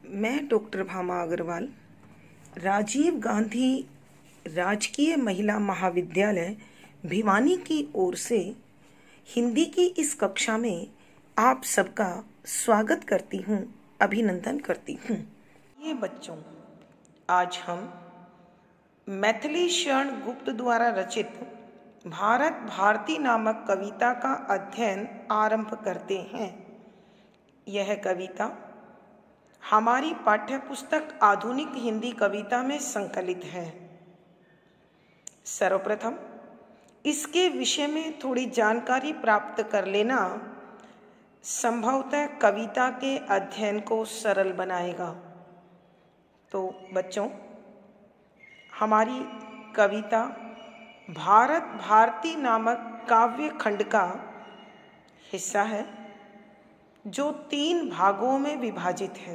मैं डॉक्टर भामा अग्रवाल राजीव गांधी राजकीय महिला महाविद्यालय भिवानी की ओर से हिंदी की इस कक्षा में आप सबका स्वागत करती हूँ, अभिनंदन करती हूँ। ये बच्चों, आज हम मैथिली शरण गुप्त द्वारा रचित भारत भारती नामक कविता का अध्ययन आरंभ करते हैं। यह कविता हमारी पाठ्य पुस्तक आधुनिक हिंदी कविता में संकलित है। सर्वप्रथम इसके विषय में थोड़ी जानकारी प्राप्त कर लेना संभवतः कविता के अध्ययन को सरल बनाएगा। तो बच्चों, हमारी कविता भारत भारती नामक काव्य खंड का हिस्सा है, जो 3 भागों में विभाजित है।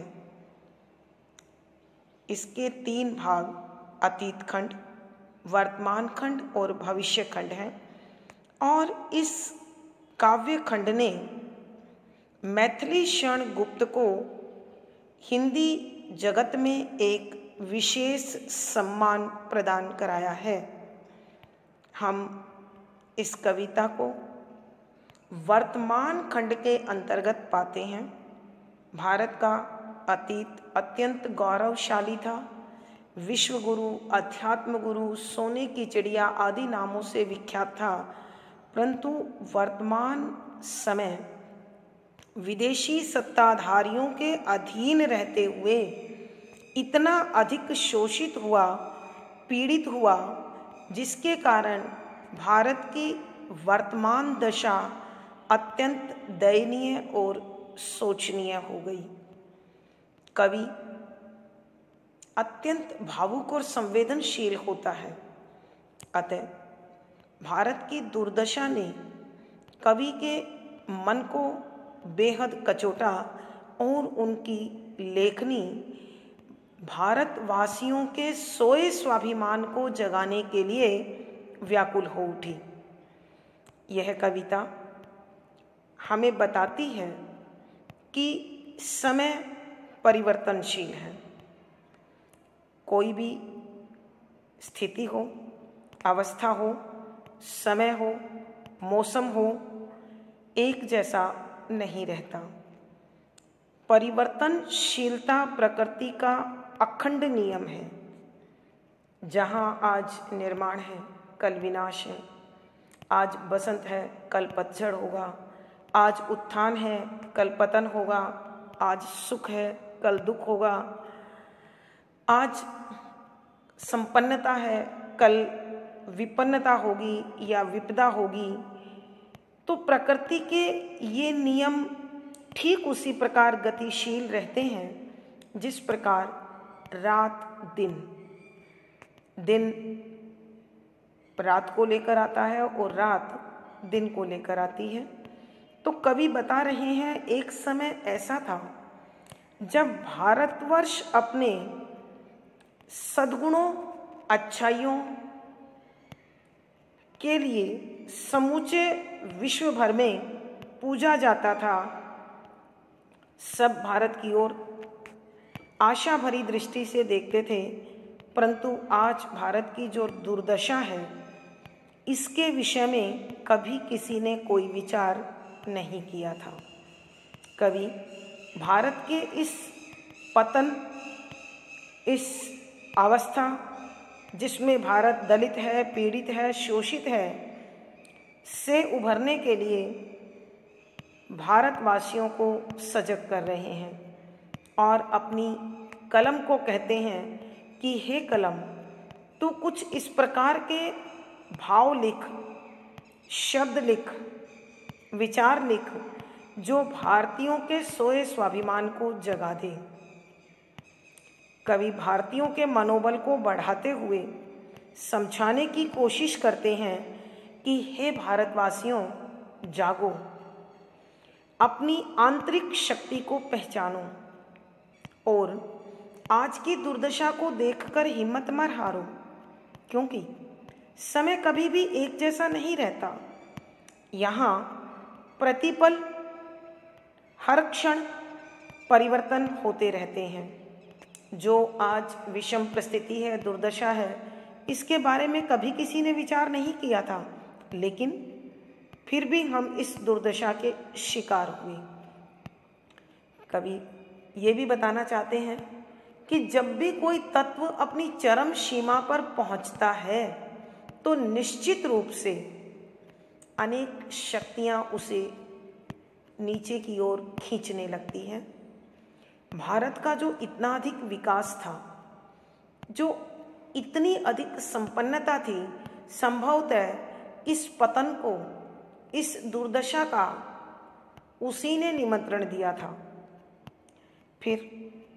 इसके 3 भाग अतीत खंड, वर्तमान खंड और भविष्य खंड हैं। और इस काव्य खंड ने मैथिली शरण गुप्त को हिंदी जगत में एक विशेष सम्मान प्रदान कराया है। हम इस कविता को वर्तमान खंड के अंतर्गत पाते हैं। भारत का अतीत अत्यंत गौरवशाली था। विश्व गुरु, अध्यात्म गुरु, सोने की चिड़िया आदि नामों से विख्यात था, परंतु वर्तमान समय विदेशी सत्ताधारियों के अधीन रहते हुए इतना अधिक शोषित हुआ, पीड़ित हुआ, जिसके कारण भारत की वर्तमान दशा अत्यंत दयनीय और शोचनीय हो गई। कवि अत्यंत भावुक और संवेदनशील होता है, अतः भारत की दुर्दशा ने कवि के मन को बेहद कचोटा और उनकी लेखनी भारतवासियों के सोए स्वाभिमान को जगाने के लिए व्याकुल हो उठी। यह कविता हमें बताती है कि समय परिवर्तनशील है। कोई भी स्थिति हो, अवस्था हो, समय हो, मौसम हो, एक जैसा नहीं रहता। परिवर्तनशीलता प्रकृति का अखंड नियम है। जहाँ आज निर्माण है, कल विनाश है। आज बसंत है, कल पतझड़ होगा। आज उत्थान है, कल पतन होगा। आज सुख है, कल दुख होगा। आज संपन्नता है, कल विपन्नता होगी या विपदा होगी। तो प्रकृति के ये नियम ठीक उसी प्रकार गतिशील रहते हैं जिस प्रकार रात दिन रात को लेकर आता है और रात दिन को लेकर आती है। तो कवि बता रहे हैं, एक समय ऐसा था जब भारतवर्ष अपने सद्गुणों, अच्छाइयों के लिए समूचे विश्व भर में पूजा जाता था। सब भारत की ओर आशा भरी दृष्टि से देखते थे, परंतु आज भारत की जो दुर्दशा है, इसके विषय में कभी किसी ने कोई विचार नहीं किया था। कवि भारत के इस पतन, इस अवस्था जिसमें भारत दलित है, पीड़ित है, शोषित है, से उभरने के लिए भारतवासियों को सजग कर रहे हैं और अपनी कलम को कहते हैं कि हे कलम, तू कुछ इस प्रकार के भाव लिख, शब्द लिख, विचार लिख, जो भारतीयों के सोए स्वाभिमान को जगा दे। कवि भारतीयों के मनोबल को बढ़ाते हुए समझाने की कोशिश करते हैं कि हे भारतवासियों, जागो, अपनी आंतरिक शक्ति को पहचानो और आज की दुर्दशा को देखकर हिम्मत मत हारो, क्योंकि समय कभी भी एक जैसा नहीं रहता। यहाँ प्रतिपल हर क्षण परिवर्तन होते रहते हैं। जो आज विषम परिस्थिति है, दुर्दशा है, इसके बारे में कभी किसी ने विचार नहीं किया था, लेकिन फिर भी हम इस दुर्दशा के शिकार हुए। कवि ये भी बताना चाहते हैं कि जब भी कोई तत्व अपनी चरम सीमा पर पहुंचता है तो निश्चित रूप से अनेक शक्तियां उसे नीचे की ओर खींचने लगती हैं। भारत का जो इतना अधिक विकास था, जो इतनी अधिक संपन्नता थी, संभवतः इस पतन को, इस दुर्दशा का उसी ने निमंत्रण दिया था। फिर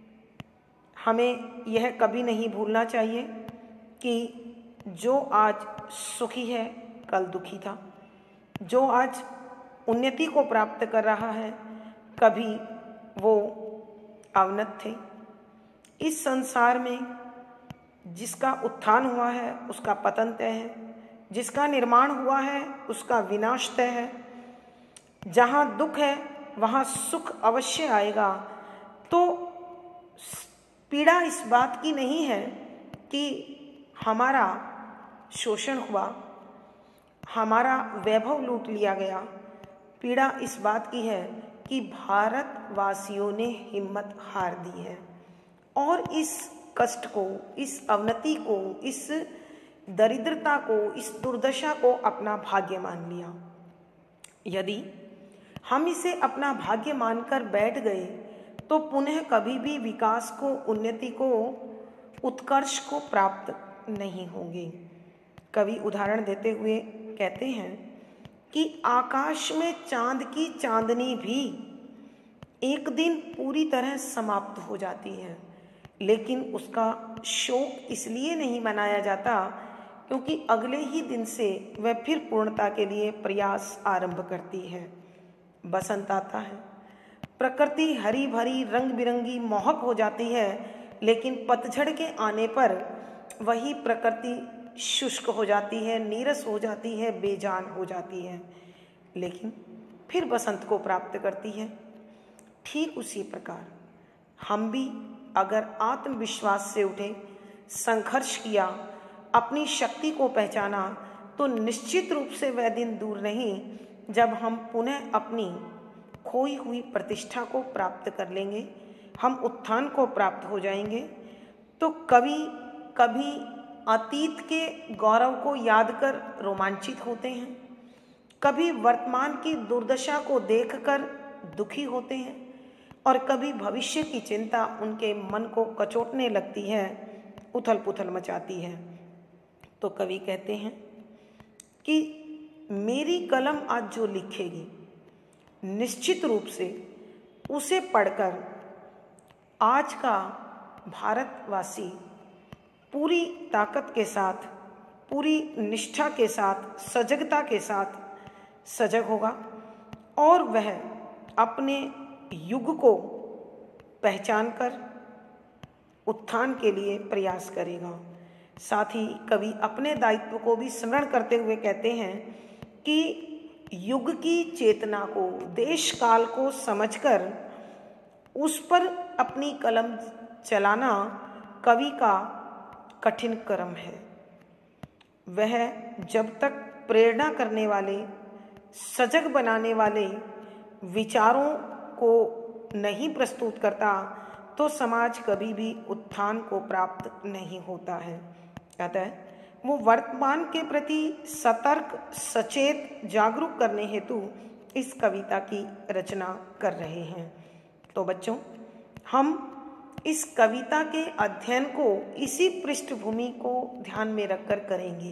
हमें यह कभी नहीं भूलना चाहिए कि जो आज सुखी है कल दुखी था, जो आज उन्नति को प्राप्त कर रहा है कभी वो अवनत थे। इस संसार में जिसका उत्थान हुआ है उसका पतन तय है, जिसका निर्माण हुआ है उसका विनाश तय है। जहाँ दुख है वहाँ सुख अवश्य आएगा। तो पीड़ा इस बात की नहीं है कि हमारा शोषण हुआ, हमारा वैभव लूट लिया गया। पीड़ा इस बात की है कि भारतवासियों ने हिम्मत हार दी है और इस कष्ट को, इस अवनति को, इस दरिद्रता को, इस दुर्दशा को अपना भाग्य मान लिया। यदि हम इसे अपना भाग्य मानकर बैठ गए तो पुनः कभी भी विकास को, उन्नति को, उत्कर्ष को प्राप्त नहीं होंगे। कवि उदाहरण देते हुए कहते हैं कि आकाश में चांद की चांदनी भी एक दिन पूरी तरह समाप्त हो जाती है, लेकिन उसका शोक इसलिए नहीं मनाया जाता क्योंकि अगले ही दिन से वह फिर पूर्णता के लिए प्रयास आरंभ करती है। बसंत आता है, प्रकृति हरी भरी रंग बिरंगी मोहक हो जाती है, लेकिन पतझड़ के आने पर वही प्रकृति शुष्क हो जाती है, नीरस हो जाती है, बेजान हो जाती है, लेकिन फिर बसंत को प्राप्त करती है। ठीक उसी प्रकार हम भी अगर आत्मविश्वास से उठे, संघर्ष किया, अपनी शक्ति को पहचाना, तो निश्चित रूप से वह दिन दूर नहीं जब हम पुनः अपनी खोई हुई प्रतिष्ठा को प्राप्त कर लेंगे, हम उत्थान को प्राप्त हो जाएंगे। तो कभी अतीत के गौरव को याद कर रोमांचित होते हैं, कभी वर्तमान की दुर्दशा को देखकर दुखी होते हैं और कभी भविष्य की चिंता उनके मन को कचोटने लगती है, उथल पुथल मचाती है। तो कवि कहते हैं कि मेरी कलम आज जो लिखेगी, निश्चित रूप से उसे पढ़कर आज का भारतवासी पूरी ताकत के साथ, पूरी निष्ठा के साथ, सजगता के साथ सजग होगा और वह अपने युग को पहचान कर उत्थान के लिए प्रयास करेगा। साथ ही कवि अपने दायित्व को भी स्मरण करते हुए कहते हैं कि युग की चेतना को, देश काल को समझकर उस पर अपनी कलम चलाना कवि का कठिन कर्म है। वह जब तक प्रेरणा करने वाले, सजग बनाने वाले विचारों को नहीं प्रस्तुत करता तो समाज कभी भी उत्थान को प्राप्त नहीं होता है। अतः वो वर्तमान के प्रति सतर्क, सचेत, जागरूक करने हेतु इस कविता की रचना कर रहे हैं। तो बच्चों, हम इस कविता के अध्ययन को इसी पृष्ठभूमि को ध्यान में रखकर करेंगे।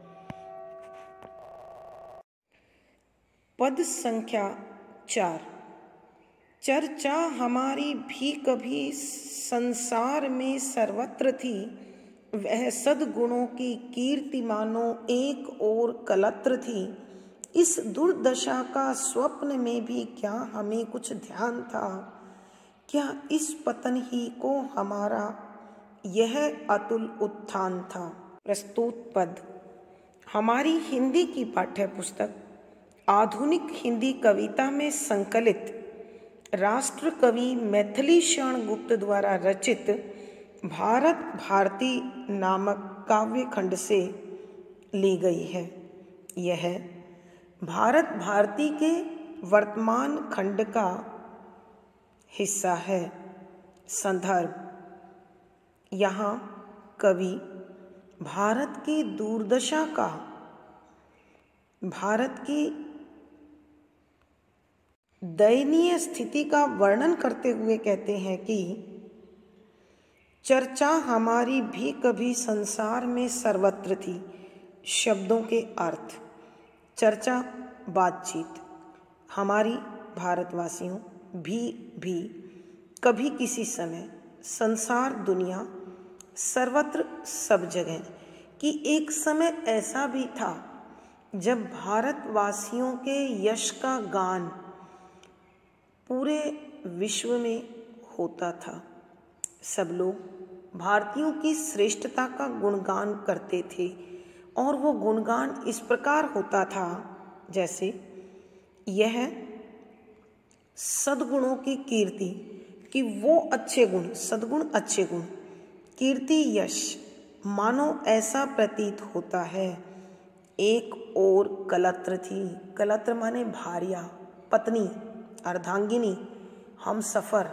पद संख्या 4। चर्चा हमारी भी कभी संसार में सर्वत्र थी, वह सद्गुणों की कीर्ति मानो एक और कलत्र थी। इस दुर्दशा का स्वप्न में भी क्या हमें कुछ ध्यान था, क्या इस पतन ही को हमारा यह अतुल उत्थान था। प्रस्तुत पद हमारी हिंदी की पाठ्य पुस्तक आधुनिक हिंदी कविता में संकलित राष्ट्र कवि मैथिली शरण गुप्त द्वारा रचित भारत भारती नामक काव्य खंड से ली गई है। यह भारत भारती के वर्तमान खंड का हिस्सा है। संदर्भ: यहाँ कवि भारत की दुर्दशा का, भारत की दयनीय स्थिति का वर्णन करते हुए कहते हैं कि चर्चा हमारी भी कभी संसार में सर्वत्र थी। शब्दों के अर्थ: चर्चा बातचीत हमारी भारतवासियों भी कभी किसी समय, संसार दुनिया सर्वत्र सब जगह, कि एक समय ऐसा भी था जब भारतवासियों के यश का गान पूरे विश्व में होता था। सब लोग भारतीयों की श्रेष्ठता का गुणगान करते थे और वो गुणगान इस प्रकार होता था जैसे यह सद्गुणों की कीर्ति, कि वो अच्छे गुण, सद्गुण अच्छे गुण, कीर्ति यश, मानो ऐसा प्रतीत होता है। एक और कलत्र थी, कलत्र माने भार्या, पत्नी, अर्धांगिनी, हम सफ़र।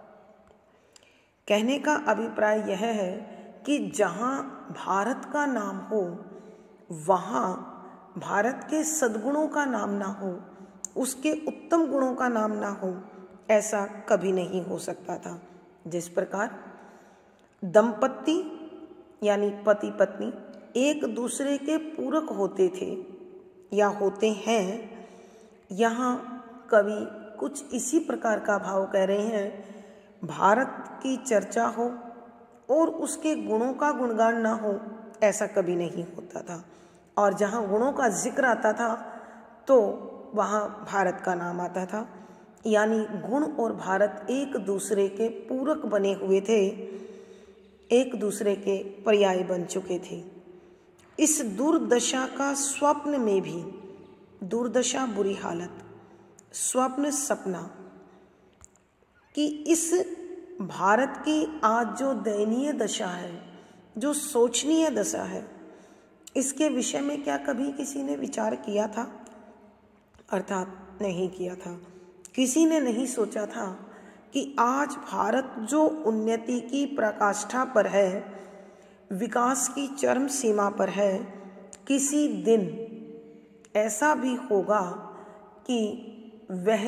कहने का अभिप्राय यह है कि जहाँ भारत का नाम हो वहाँ भारत के सद्गुणों का नाम ना हो, उसके उत्तम गुणों का नाम ना हो, ऐसा कभी नहीं हो सकता था। जिस प्रकार दंपत्ति यानी पति पत्नी एक दूसरे के पूरक होते थे या होते हैं, यहाँ कवि कुछ इसी प्रकार का भाव कह रहे हैं। भारत की चर्चा हो और उसके गुणों का गुणगान ना हो, ऐसा कभी नहीं होता था। और जहाँ गुणों का जिक्र आता था तो वहाँ भारत का नाम आता था। यानी गुण और भारत एक दूसरे के पूरक बने हुए थे, एक दूसरे के पर्याय बन चुके थे। इस दुर्दशा का स्वप्न में भी, दुर्दशा बुरी हालत, स्वप्न सपना, कि इस भारत की आज जो दयनीय दशा है, जो शोचनीय दशा है, इसके विषय में क्या कभी किसी ने विचार किया था? अर्थात नहीं किया था। किसी ने नहीं सोचा था कि आज भारत जो उन्नति की पराकाष्ठा पर है, विकास की चरम सीमा पर है, किसी दिन ऐसा भी होगा कि वह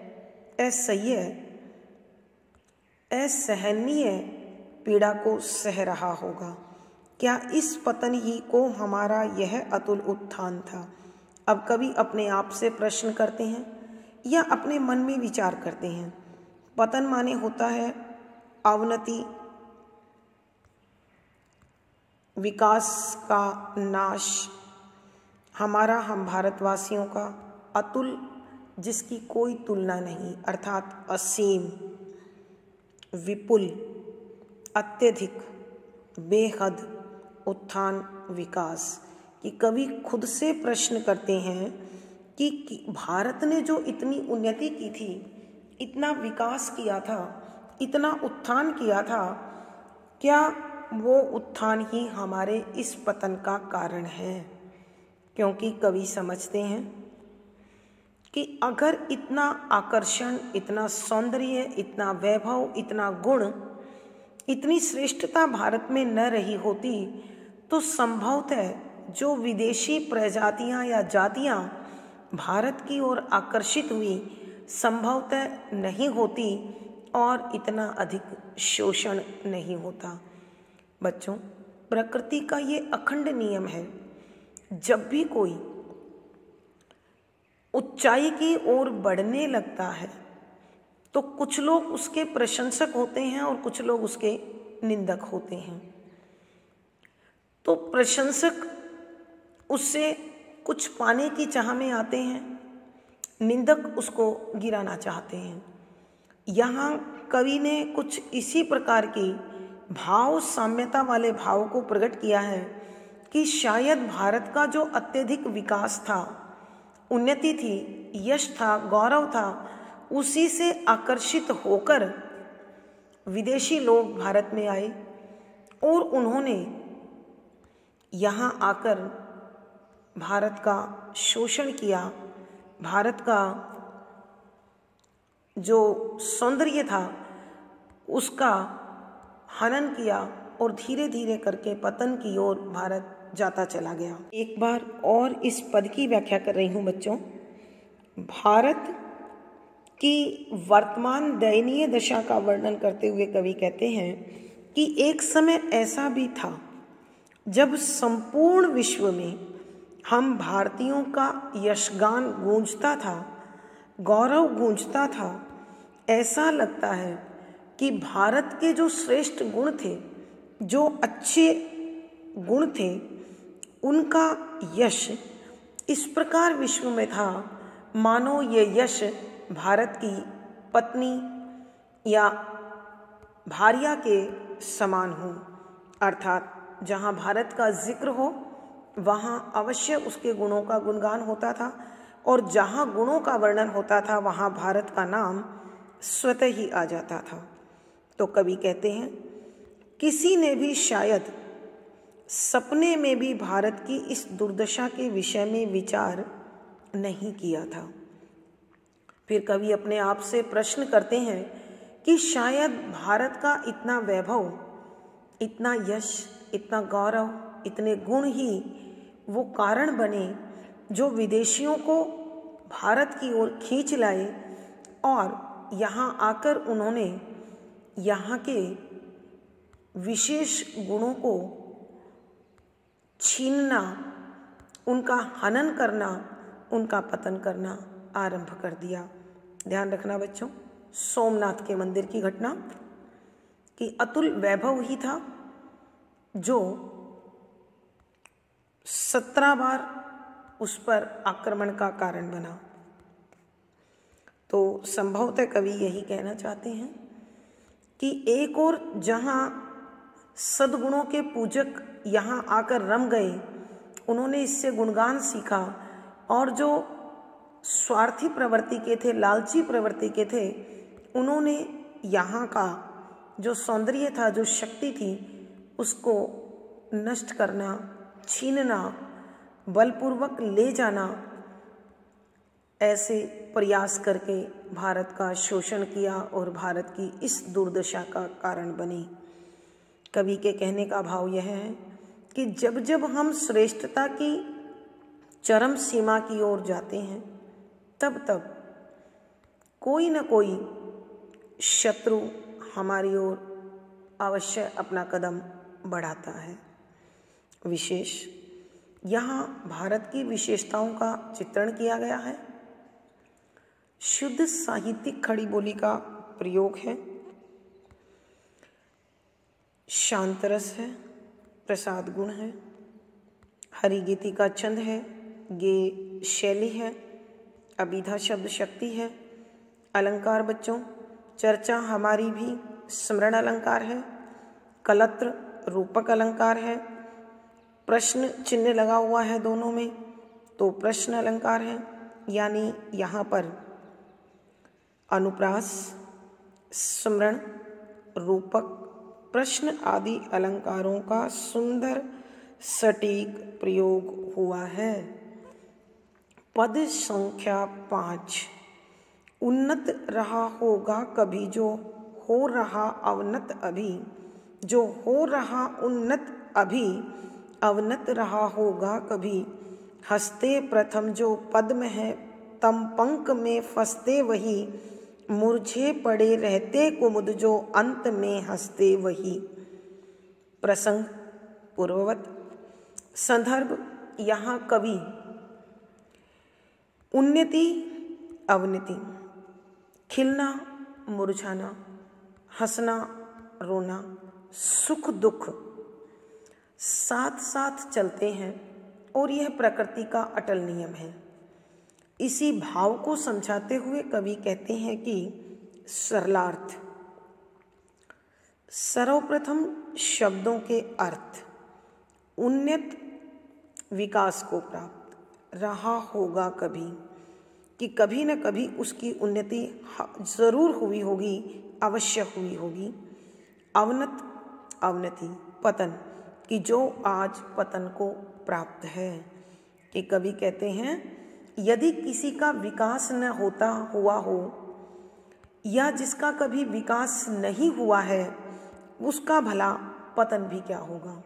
असहनीय पीड़ा को सह रहा होगा। क्या इस पतन ही को हमारा यह अतुल उत्थान था? अब कभी अपने आप से प्रश्न करते हैं या अपने मन में विचार करते हैं। पतन माने होता है अवनति, विकास का नाश। हमारा, हम भारतवासियों का अतुल, जिसकी कोई तुलना नहीं, अर्थात असीम, विपुल, अत्यधिक, बेहद उत्थान विकास। कि कवि खुद से प्रश्न करते हैं कि भारत ने जो इतनी उन्नति की थी, इतना विकास किया था, इतना उत्थान किया था, क्या वो उत्थान ही हमारे इस पतन का कारण है? क्योंकि कवि समझते हैं कि अगर इतना आकर्षण, इतना सौंदर्य, इतना वैभव, इतना गुण, इतनी श्रेष्ठता भारत में न रही होती तो संभवतः जो विदेशी प्रजातियां या जातियां भारत की ओर आकर्षित हुई, संभवतः नहीं होती और इतना अधिक शोषण नहीं होता। बच्चों, प्रकृति का ये अखंड नियम है, जब भी कोई ऊंचाई की ओर बढ़ने लगता है तो कुछ लोग उसके प्रशंसक होते हैं और कुछ लोग उसके निंदक होते हैं। तो प्रशंसक उससे कुछ पाने की चाह में आते हैं, निंदक उसको गिराना चाहते हैं। यहाँ कवि ने कुछ इसी प्रकार की भाव साम्यता वाले भाव को प्रकट किया है कि शायद भारत का जो अत्यधिक विकास था, उन्नति थी, यश था, गौरव था, उसी से आकर्षित होकर विदेशी लोग भारत में आए और उन्होंने यहाँ आकर भारत का शोषण किया, भारत का जो सौंदर्य था उसका हनन किया और धीरे धीरे करके पतन की ओर भारत जाता चला गया। एक बार और इस पद की व्याख्या कर रही हूँ बच्चों। भारत की वर्तमान दयनीय दशा का वर्णन करते हुए कवि कहते हैं कि एक समय ऐसा भी था जब संपूर्ण विश्व में हम भारतीयों का यशगान गूंजता था, गौरव गूंजता था। ऐसा लगता है कि भारत के जो श्रेष्ठ गुण थे, जो अच्छे गुण थे, उनका यश इस प्रकार विश्व में था मानो ये यश भारत की पत्नी या भार्या के समान हो। अर्थात जहाँ भारत का जिक्र हो वहाँ अवश्य उसके गुणों का गुणगान होता था, और जहाँ गुणों का वर्णन होता था वहाँ भारत का नाम स्वतः ही आ जाता था। तो कवि कहते हैं, किसी ने भी शायद सपने में भी भारत की इस दुर्दशा के विषय में विचार नहीं किया था। फिर कवि अपने आप से प्रश्न करते हैं कि शायद भारत का इतना वैभव, इतना यश, इतना गौरव, इतने गुण ही वो कारण बने जो विदेशियों को भारत की ओर खींच लाए, और यहाँ आकर उन्होंने यहाँ के विशेष गुणों को छीनना, उनका हनन करना, उनका पतन करना आरंभ कर दिया। ध्यान रखना बच्चों, सोमनाथ के मंदिर की घटना कि अतुल वैभव ही था जो 17 बार उस पर आक्रमण का कारण बना। तो संभवतः कवि यही कहना चाहते हैं कि एक और जहाँ सद्गुणों के पूजक यहाँ आकर रम गए, उन्होंने इससे गुणगान सीखा, और जो स्वार्थी प्रवृत्ति के थे, लालची प्रवृत्ति के थे, उन्होंने यहाँ का जो सौंदर्य था, जो शक्ति थी, उसको नष्ट करना, छीनना, बलपूर्वक ले जाना, ऐसे प्रयास करके भारत का शोषण किया और भारत की इस दुर्दशा का कारण बने। कवि के कहने का भाव यह है कि जब जब हम श्रेष्ठता की चरम सीमा की ओर जाते हैं, तब तब कोई न कोई शत्रु हमारी ओर अवश्य अपना कदम बढ़ाता है। विशेष यहाँ भारत की विशेषताओं का चित्रण किया गया है। शुद्ध साहित्यिक खड़ी बोली का प्रयोग है, शांत रस है, प्रसाद गुण है, हरिगीति का छंद है, गे शैली है, अभिधा शब्द शक्ति है, अलंकार बच्चों चर्चा हमारी भी स्मरण अलंकार है, कलत्र रूपक अलंकार है, प्रश्न चिन्ह लगा हुआ है दोनों में तो प्रश्न अलंकार है, यानी यहाँ पर अनुप्रास, स्मरण, रूपक, प्रश्न आदि अलंकारों का सुंदर सटीक प्रयोग हुआ है। पद संख्या 5। उन्नत रहा होगा कभी जो हो रहा अवनत अभी, जो हो रहा उन्नत अभी अवनत रहा होगा कभी, हंसते प्रथम जो पद्म है तम पंक में फंसते वही, मुरझे पड़े रहते कुमुद जो अंत में हंसते वही। प्रसंग पूर्ववत। संदर्भ यहाँ कवि उन्नति अवनति, खिलना मुरझाना, हंसना रोना, सुख दुख साथ साथ चलते हैं और यह प्रकृति का अटल नियम है। इसी भाव को समझाते हुए कवि कहते हैं कि सरलार्थ। सर्वप्रथम शब्दों के अर्थ। उन्नत विकास को प्राप्त, रहा होगा कभी, कि कभी न कभी उसकी उन्नति जरूर हुई होगी, अवश्य हुई होगी। अवनत अवनति, पतन, कि जो आज पतन को प्राप्त है। कि कवि कहते हैं यदि किसी का विकास न होता हुआ हो या जिसका कभी विकास नहीं हुआ है, उसका भला पतन भी क्या होगा।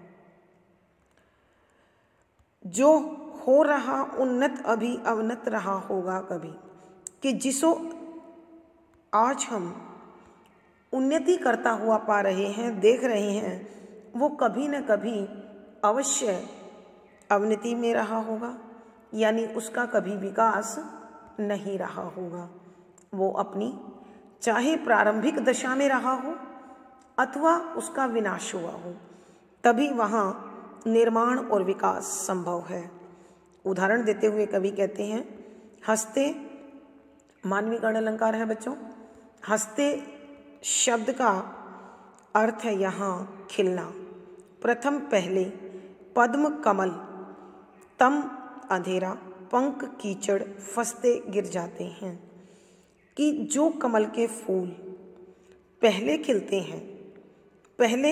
जो हो रहा उन्नत अभी अवनत रहा होगा कभी, कि जिसो आज हम उन्नति करता हुआ पा रहे हैं, देख रहे हैं, वो कभी न कभी अवश्य अवनति में रहा होगा, यानी उसका कभी विकास नहीं रहा होगा। वो अपनी चाहे प्रारंभिक दशा में रहा हो अथवा उसका विनाश हुआ हो, तभी वहाँ निर्माण और विकास संभव है। उदाहरण देते हुए कवि कहते हैं हस्ते, मानवीय गण अलंकार है बच्चों। हस्ते शब्द का अर्थ है यहाँ खिलना। प्रथम पहले, पद्म कमल, तम अंधेरा, पंख कीचड़, फंसते गिर जाते हैं। कि जो कमल के फूल पहले खिलते हैं, पहले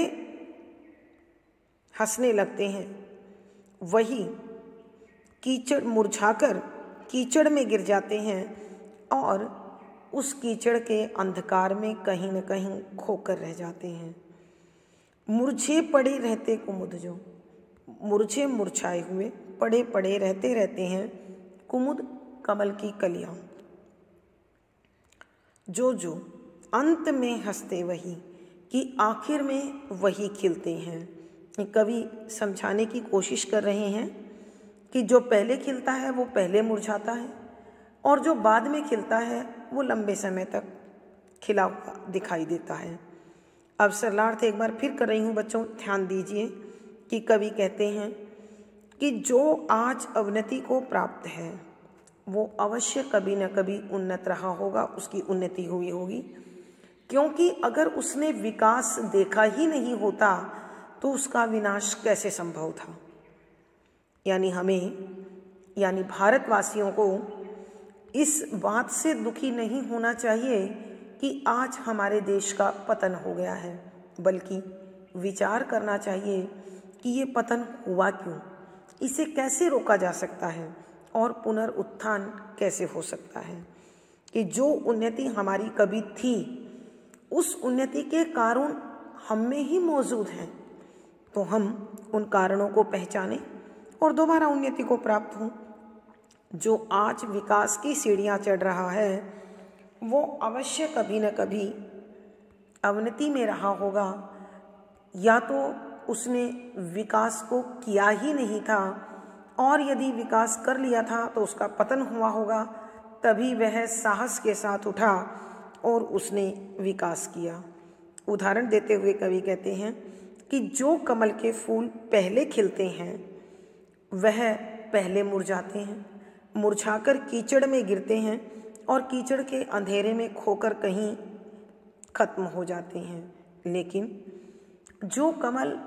हंसने लगते हैं, वही कीचड़ मुरझाकर कीचड़ में गिर जाते हैं और उस कीचड़ के अंधकार में कहीं न कहीं खोकर रह जाते हैं। मुरझे पड़े रहते कुमुद, जो मुरझे मुरझाए हुए पड़े पड़े रहते रहते हैं कुमुद कमल की कलियां, जो अंत में हंसते वही, कि आखिर में वही खिलते हैं। कवि समझाने की कोशिश कर रहे हैं कि जो पहले खिलता है वो पहले मुरझाता है और जो बाद में खिलता है वो लंबे समय तक खिला हुआ दिखाई देता है। अब सरलार्थ एक बार फिर कर रही हूँ बच्चों, ध्यान दीजिए कि कवि कहते हैं कि जो आज अवनति को प्राप्त है वो अवश्य कभी न कभी उन्नत रहा होगा, उसकी उन्नति हुई होगी, क्योंकि अगर उसने विकास देखा ही नहीं होता तो उसका विनाश कैसे संभव था। यानी हमें, यानी भारतवासियों को इस बात से दुखी नहीं होना चाहिए कि आज हमारे देश का पतन हो गया है, बल्कि विचार करना चाहिए कि ये पतन हुआ क्यों, इसे कैसे रोका जा सकता है और पुनरुत्थान कैसे हो सकता है। कि जो उन्नति हमारी कभी थी उस उन्नति के कारण हम में ही मौजूद हैं, तो हम उन कारणों को पहचानें और दोबारा उन्नति को प्राप्त हों। जो आज विकास की सीढ़ियां चढ़ रहा है वो अवश्य कभी न कभी अवनति में रहा होगा, या तो उसने विकास को किया ही नहीं था और यदि विकास कर लिया था तो उसका पतन हुआ होगा, तभी वह साहस के साथ उठा और उसने विकास किया। उदाहरण देते हुए कवि कहते हैं कि जो कमल के फूल पहले खिलते हैं वह पहले मुरझाते हैं, मुरझाकर कीचड़ में गिरते हैं और कीचड़ के अंधेरे में खोकर कहीं खत्म हो जाते हैं। लेकिन जो कमल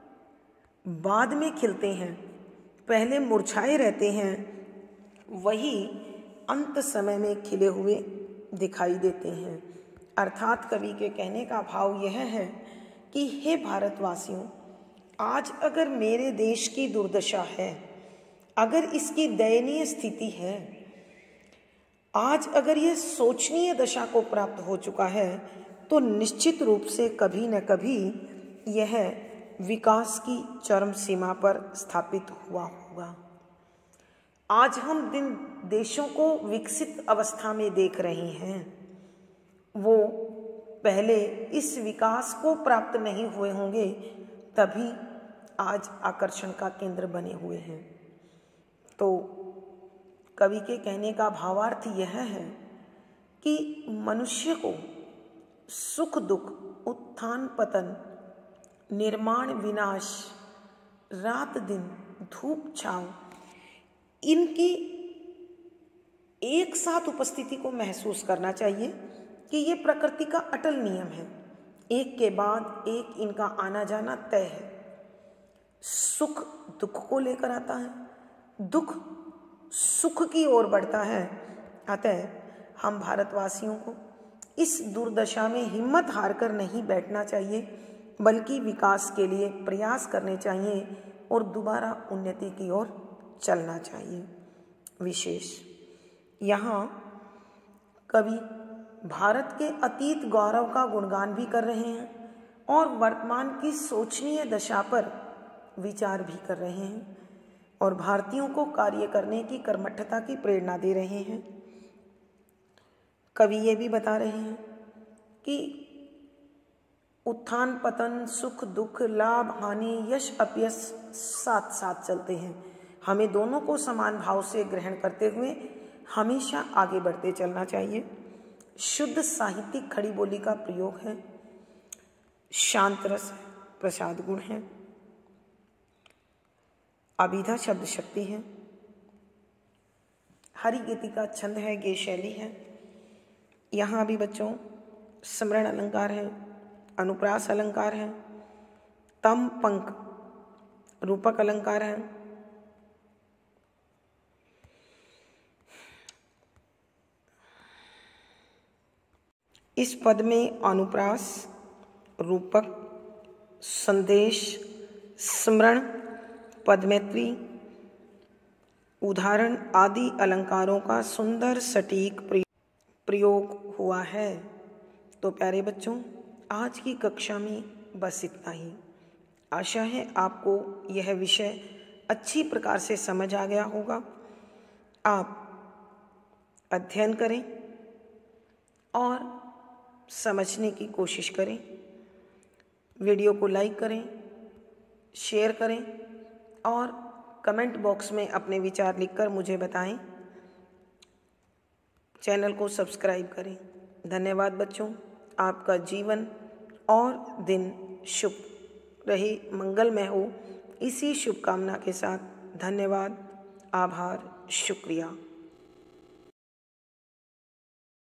बाद में खिलते हैं, पहले मुरझाए रहते हैं, वही अंत समय में खिले हुए दिखाई देते हैं। अर्थात कवि के कहने का भाव यह है कि हे भारतवासियों, आज अगर मेरे देश की दुर्दशा है, अगर इसकी दयनीय स्थिति है, आज अगर यह सोचनीय दशा को प्राप्त हो चुका है, तो निश्चित रूप से कभी न कभी यह विकास की चरम सीमा पर स्थापित हुआ होगा। आज हम जिन देशों को विकसित अवस्था में देख रहे हैं वो पहले इस विकास को प्राप्त नहीं हुए होंगे, तभी आज आकर्षण का केंद्र बने हुए हैं। तो कवि के कहने का भावार्थ यह है कि मनुष्य को सुख दुख, उत्थान पतन, निर्माण विनाश, रात दिन, धूप छांव, इनकी एक साथ उपस्थिति को महसूस करना चाहिए कि ये प्रकृति का अटल नियम है, एक के बाद एक इनका आना जाना तय है। सुख दुख को लेकर आता है, दुख सुख की ओर बढ़ता है। अतः हम भारतवासियों को इस दुर्दशा में हिम्मत हारकर नहीं बैठना चाहिए, बल्कि विकास के लिए प्रयास करने चाहिए और दोबारा उन्नति की ओर चलना चाहिए। विशेष यहाँ कवि भारत के अतीत गौरव का गुणगान भी कर रहे हैं और वर्तमान की शोचनीय दशा पर विचार भी कर रहे हैं और भारतीयों को कार्य करने की कर्मठता की प्रेरणा दे रहे हैं। कवि ये भी बता रहे हैं कि उत्थान पतन, सुख दुख, लाभ हानि, यश अपयश साथ साथ चलते हैं। हमें दोनों को समान भाव से ग्रहण करते हुए हमेशा आगे बढ़ते चलना चाहिए। शुद्ध साहित्यिक खड़ी बोली का प्रयोग है, शांत रस प्रसाद गुण है, अभिधा शब्द शक्ति है, हरिगीति का छंद है, गे शैली है। यहाँ भी बच्चों स्मरण अलंकार है, अनुप्रास अलंकार है, तम पंक रूपक अलंकार है, इस पद में अनुप्रास, रूपक, संदेश, स्मरण, पदमैत्री, उदाहरण आदि अलंकारों का सुंदर सटीक प्रयोग हुआ है। तो प्यारे बच्चों, आज की कक्षा में बस इतना ही। आशा है आपको यह विषय अच्छी प्रकार से समझ आ गया होगा। आप अध्ययन करें और समझने की कोशिश करें। वीडियो को लाइक करें, शेयर करें और कमेंट बॉक्स में अपने विचार लिखकर मुझे बताएं। चैनल को सब्सक्राइब करें। धन्यवाद बच्चों। आपका जीवन और दिन शुभ रहे, मंगलमय हो, इसी शुभकामना के साथ धन्यवाद, आभार, शुक्रिया।